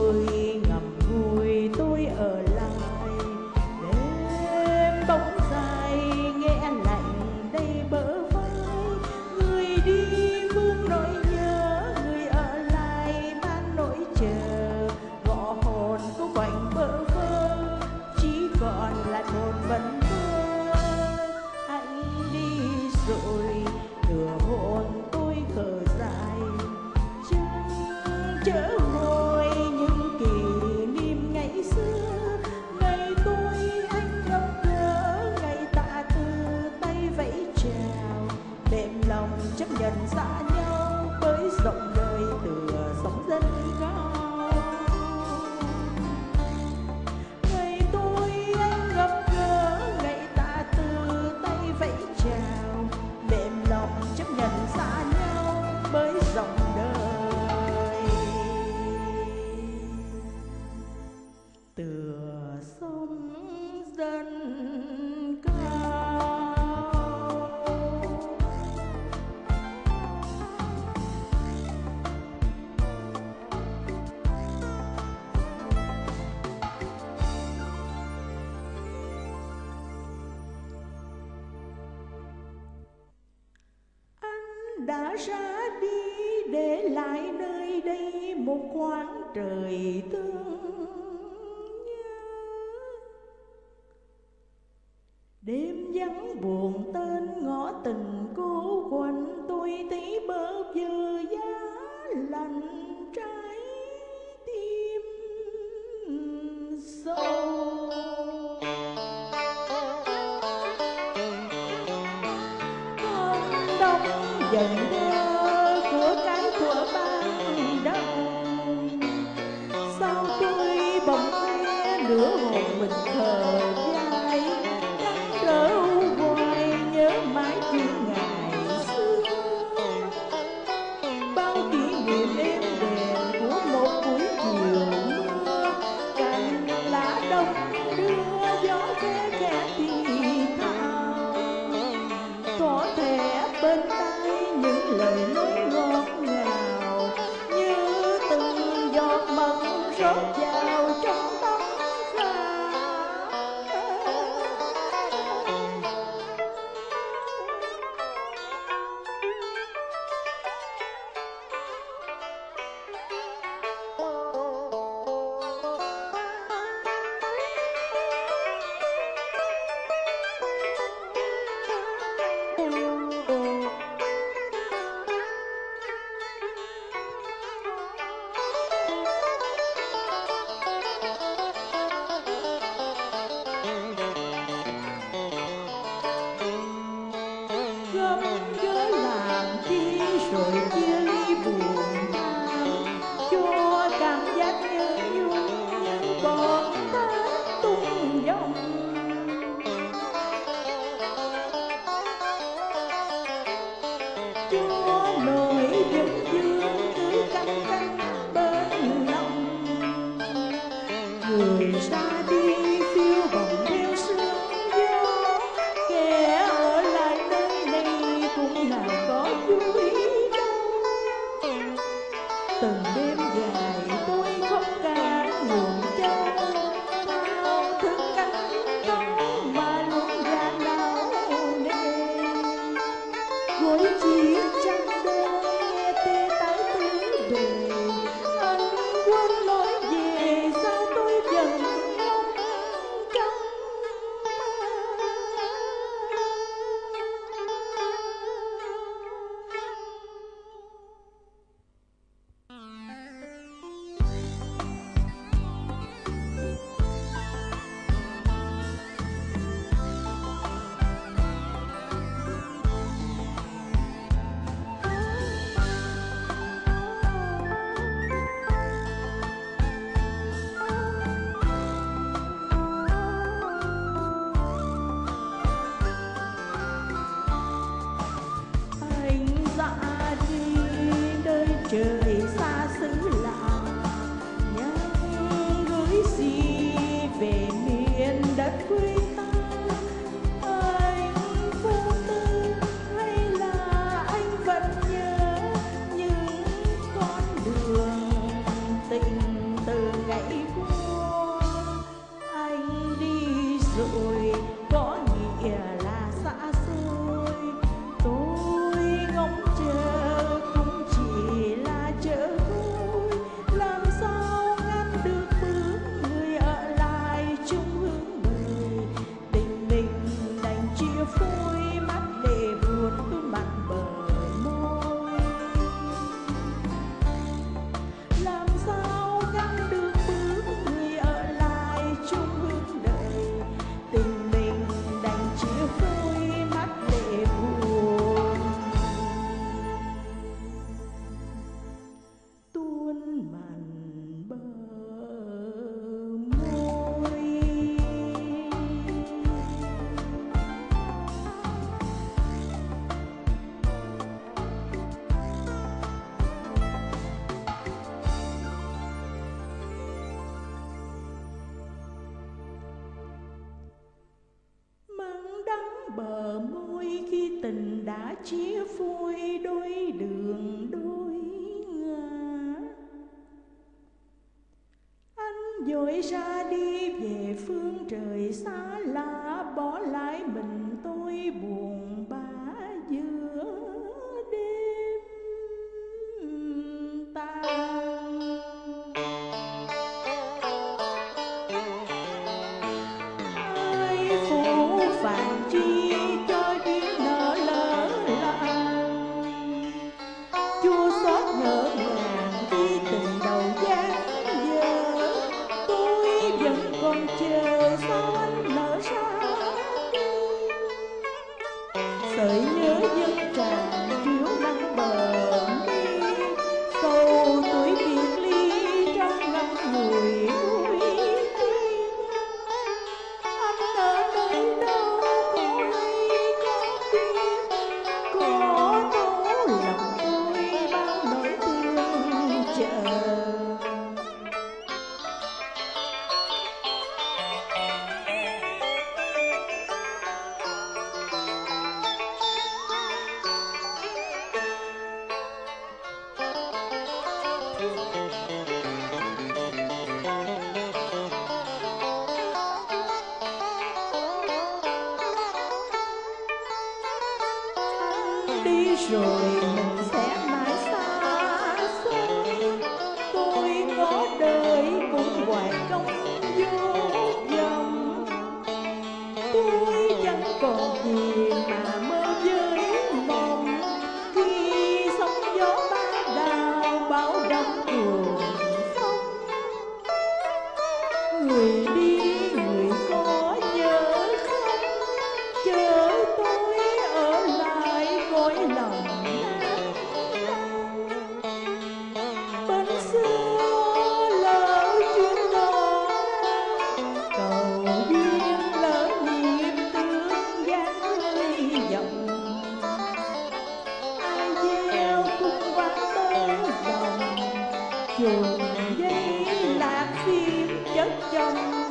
rồi ngậm ngùi tôi ở lại. Đêm bóng dài nghe lạnh đầy bờ vai, người đi buông nỗi nhớ, người ở lại mang nỗi chờ. Gõ hồn cô quạnh bơ vơ, chỉ còn lại một vấn vơ. Anh đi rồi nửa hồn tôi khờ dại, chớ ngồi những kỷ niệm ngày xưa. Ngày tôi anh gặp gỡ, ngày tạ từ tay vẫy chào, đệm lòng chấp nhận xa nhau với dòng đời tựa sóng dân cao. Ngày tôi anh gặp gỡ, ngày tạ từ tay vẫy chào, đệm lòng chấp nhận xa nhau với dòng đời tựa sông dân cao. Anh đã ra đi để lại nơi đây một khoảng trời thương nhớ. Đêm vắng buồn tên ngõ tình cô quạnh, tôi thấy bơ vơ giá lạnh trái tim sâu. Con đông dần thơ của cái thuở ban đầu, sao tôi bỗng nghe nửa hồn mình khờ dại. Trăng trở hoài nhớ mãi chuyện ngày xưa, bao kỷ niệm êm đềm của một buổi chiều mưa. Cành lá đông đưa gió khẽ khẽ thì thào, có thể bên tai những lời nói ngọt ngào, như từng giọt mật rót vào trong tấm khăn. bờ môi khi tình đã chia phôi đôi đường đôi ngả. Anh vội ra đi về phương trời xa lạ, bỏ lại mình tôi buồn bã giữa đêm tan. Ai phụ phàng chi cho duyên nợ lỡ làng, chua xót ngỡ ngàng khi tình đầu gian dở. Tôi vẫn còn chờ sao anh nở ra đi, sợi nhớ dân tràn chiếu nắng bờ mi. Sâu tuổi biệt ly trong ngắm ngùi vui tiên. Anh ở nơi đâu có hay có biết, có thấu lòng tôi bao nỗi thương chờ. Đi rồi mình sẽ mãi xa xôi, tôi có đời cũng hoài công vô vọng. Tôi chẳng còn gì mà mơ với mộng, khi sóng gió ba đào bão động cuồng phong. Người đi người có nhớ không, chờ tôi ở lại cõi lòng nan đau. Bên xưa lỡ chuyến đò, cầu duyên lỡ nhịp tương gian hơi vọng. Ai gieo cung vang tơ vòng, chuồng dây lạc phim chất chồng.